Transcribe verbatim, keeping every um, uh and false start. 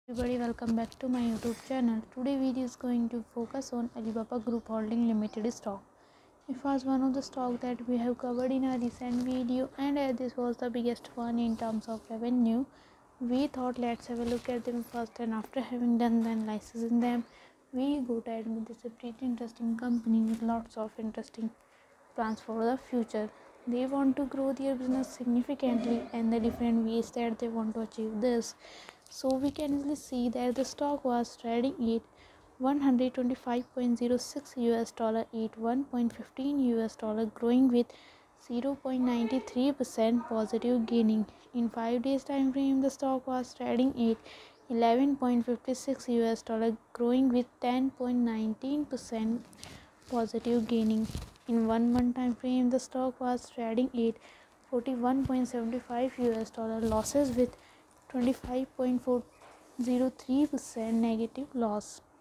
Everybody, welcome back to my YouTube channel. Today video is going to focus on Alibaba Group Holding Limited stock. It was one of the stock that we have covered in a recent video, and as this was the biggest one in terms of revenue, we thought let's have a look at them first, and after having done the analysis in them, we go to admit this is a pretty interesting company with lots of interesting plans for the future. They want to grow their business significantly, and the different ways that they want to achieve this. So we can easily see that the stock was trading at one hundred twenty-five point zero six U S dollar at one point one five U S dollar, growing with zero point nine three percent positive gaining. In five days time frame, the stock was trading at eleven point five six U S dollar, growing with ten point one nine percent positive gaining. In one month time frame, the stock was trading at forty-one point seven five U S dollar, losses with twenty-five point four zero three percent negative loss.